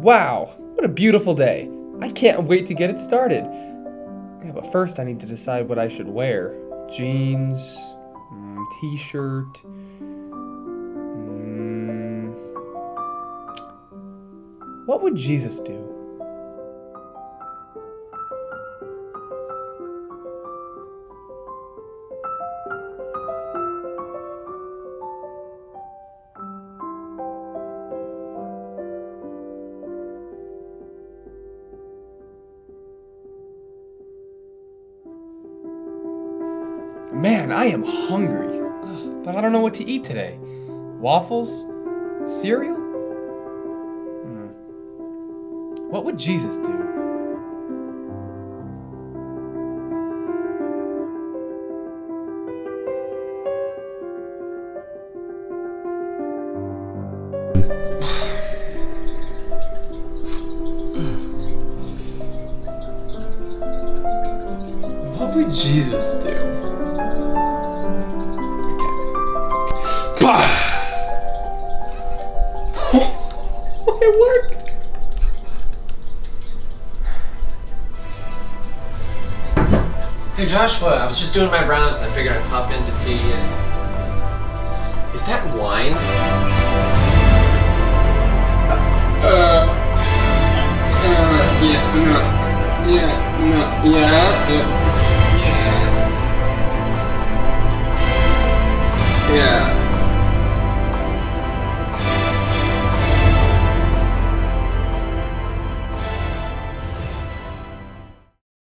Wow, what a beautiful day. I can't wait to get it started. Yeah, but first I need to decide what I should wear. Jeans, t-shirt. What would Jesus do? Man, I am hungry, but I don't know what to eat today. Waffles? Cereal? What would Jesus do? What would Jesus do? It worked! Hey Joshua, I was just doing my rounds and I figured I'd pop in to see is that wine? Yeah.